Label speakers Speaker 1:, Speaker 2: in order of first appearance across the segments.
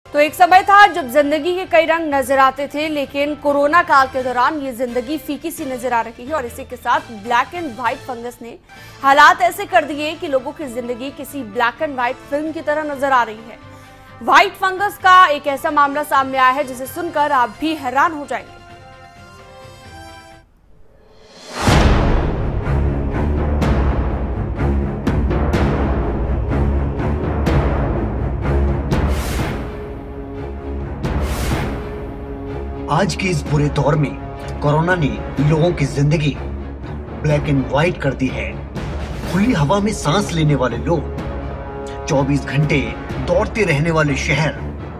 Speaker 1: तो एक समय था जब जिंदगी के कई रंग नजर आते थे, लेकिन कोरोना काल के दौरान ये जिंदगी फीकी सी नजर आ रही है और इसी के साथ ब्लैक एंड व्हाइट फंगस ने हालात ऐसे कर दिए कि लोगों की जिंदगी किसी ब्लैक एंड व्हाइट फिल्म की तरह नजर आ रही है। व्हाइट फंगस का एक ऐसा मामला सामने आया है जिसे सुनकर आप भी हैरान हो जाएंगे।
Speaker 2: आज के इस बुरे दौर में कोरोना ने लोगों की जिंदगी ब्लैक एंड व्हाइट कर दी है। खुली हवा में सांस लेने वाले लोग, 24 घंटे दौड़ते रहने वाले शहर,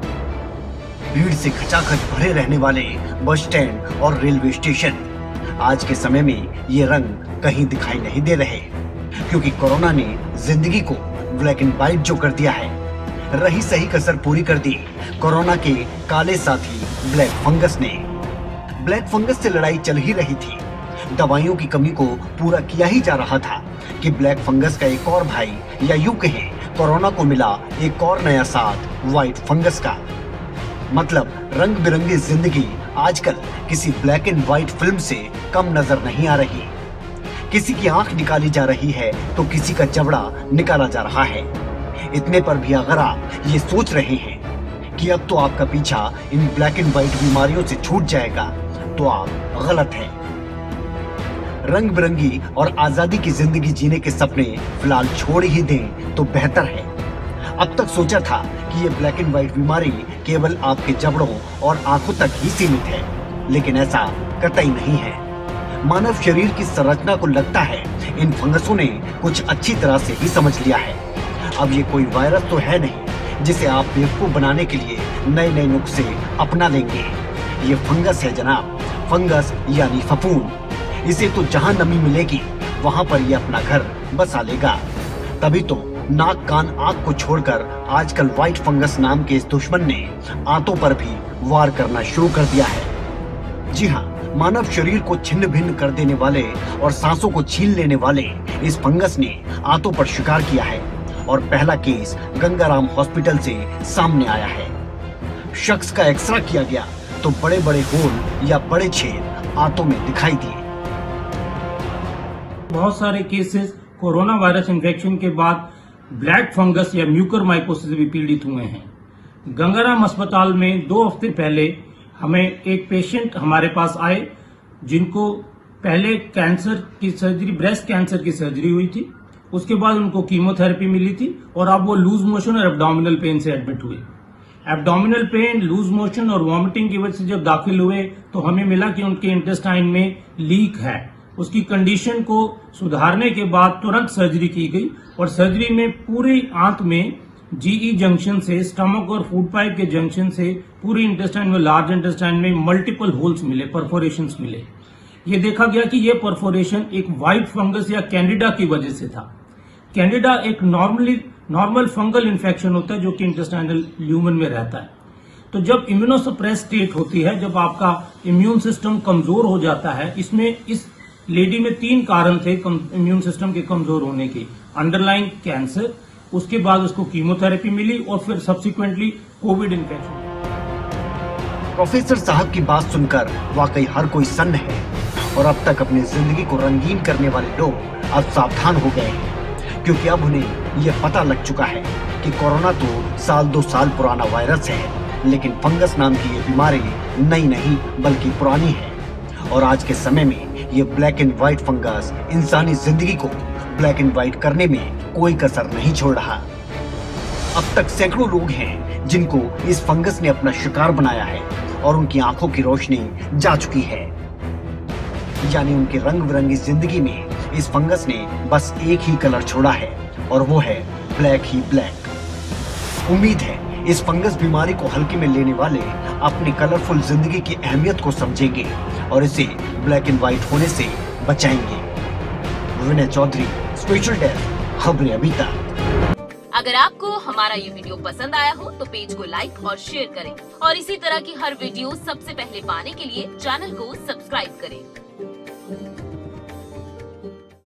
Speaker 2: भीड़ से खचाखच भरे रहने वाले बस स्टैंड और रेलवे स्टेशन, आज के समय में ये रंग कहीं दिखाई नहीं दे रहे, क्योंकि कोरोना ने जिंदगी को ब्लैक एंड व्हाइट जो कर दिया है, रही सही कसर पूरी कर दी कोरोना के काले साथी ब्लैक फंगस ने। ब्लैक फंगस से लड़ाई चल ही रही थी, दवाइयों की कमी को पूरा किया ही जा रहा था कि ब्लैक फंगस का एक और भाई, या यूं कहें कोरोना को मिला एक और नया साथ व्हाइट फंगस का। मतलब रंग बिरंगी जिंदगी आजकल किसी ब्लैक एंड व्हाइट फिल्म से कम नजर नहीं आ रही। किसी की आंख निकाली जा रही है तो किसी का जबड़ा निकाला जा रहा है। इतने पर भी अगर आप ये सोच रहे हैं कि अब तो आपका पीछा इन ब्लैक एंड व्हाइट बीमारियों से छूट जाएगा, तो आप गलत हैं। रंग बिरंगी और आजादी की जिंदगी जीने के सपने फिलहाल छोड़ ही दें तो बेहतर है। अब तक सोचा था कि ये ब्लैक एंड व्हाइट बीमारी केवल आपके जबड़ों और आंखों तक ही सीमित है, लेकिन ऐसा कतई नहीं है। मानव शरीर की संरचना को लगता है इन फंगसों ने कुछ अच्छी तरह से ही समझ लिया है। अब ये कोई वायरस तो है नहीं जिसे आप बेवकूफ बनाने के लिए नए नए नुस्खे अपना लेंगे। ये फंगस है जनाब, फंगस यानी फफूंद। इसे तो जहां नमी मिलेगी वहां पर ये अपना घर बसा लेगा। तभी तो नाक कान आंख को छोड़कर आजकल व्हाइट फंगस नाम के इस दुश्मन ने आंतों पर भी वार करना शुरू कर दिया है। जी हाँ, मानव शरीर को छिन्न भिन्न कर देने वाले और सांसों को छीन लेने वाले इस फंगस ने आंतों पर शिकार किया है और पहला केस गंगाराम हॉस्पिटल से सामने आया है। शख्स का एक्सरे किया गया तो बड़े बड़े होल या बड़े छेद आंतों में दिखाई दिए।
Speaker 3: बहुत सारे केसेस कोरोना वायरस इन्फेक्शन के बाद ब्लैक फंगस या म्यूकरमाइकोसिस से पीड़ित हुए हैं। गंगाराम अस्पताल में 2 हफ्ते पहले हमें एक पेशेंट हमारे पास आए जिनको पहले कैंसर की सर्जरी, ब्रेस्ट कैंसर की सर्जरी हुई थी। उसके बाद उनको कीमोथेरेपी मिली थी और अब वो लूज मोशन और एब्डोमिनल पेन से एडमिट हुए। एब्डोमिनल पेन, लूज मोशन और वॉमिटिंग की वजह से जब दाखिल हुए तो हमें मिला कि उनके इंटेस्टाइन में लीक है। उसकी कंडीशन को सुधारने के बाद तुरंत सर्जरी की गई और सर्जरी में पूरी आंत में जीई जंक्शन से, स्टमक और फूड पाइप के जंक्शन से पूरी इंटेस्टाइन में, लार्ज इंटेस्टाइन में मल्टीपल होल्स मिले, परफोरेशंस मिले। ये देखा गया कि ये परफोरेशन एक व्हाइट फंगस या कैंडिडा की वजह से था। कैंडिडा एक नॉर्मल फंगल इन्फेक्शन होता है जो कि इंटेस्टाइनल ल्यूमन में रहता है। तो जब इम्यूनोसप्रेस स्टेट होती है, जब आपका इम्यून सिस्टम कमजोर हो जाता है, इसमें इस लेडी में 3 कारण थे इम्यून सिस्टम के कमजोर होने के। अंडरलाइन कैंसर, उसके बाद उसको कीमोथेरेपी मिली और फिर सब्सिक्वेंटली कोविड इन्फेक्शन।
Speaker 2: प्रोफेसर साहब की बात सुनकर वाकई हर कोई सन्न है और अब तक अपनी जिंदगी को रंगीन करने वाले लोग अब सावधान हो गए हैं, क्योंकि अब उन्हें यह पता लग चुका है कि कोरोना तो 1-2 साल पुराना वायरस है, लेकिन फंगस नाम की ये बीमारी नई नहीं बल्कि पुरानी है। और आज के समय में ये ब्लैक एंड व्हाइट फंगस इंसानी जिंदगी को ब्लैक एंड व्हाइट करने में कोई कसर नहीं छोड़ रहा। अब तक सैकड़ों लोग हैं जिनको इस फंगस ने अपना शिकार बनाया है और उनकी आंखों की रोशनी जा चुकी है। यानी उनके रंग बिरंगी जिंदगी में इस फंगस ने बस एक ही कलर छोड़ा है और वो है ब्लैक ही ब्लैक। उम्मीद है इस फंगस बीमारी को हल्के में लेने वाले अपनी कलरफुल जिंदगी की अहमियत को समझेंगे और इसे ब्लैक एंड व्हाइट होने से बचाएंगे। विनय चौधरी, स्पेशल डेस्क, खबरें अभी तक।
Speaker 4: अगर आपको हमारा ये वीडियो पसंद आया हो तो पेज को लाइक और शेयर करें और इसी तरह की हर वीडियो सबसे पहले पाने के लिए चैनल को सब्सक्राइब करें।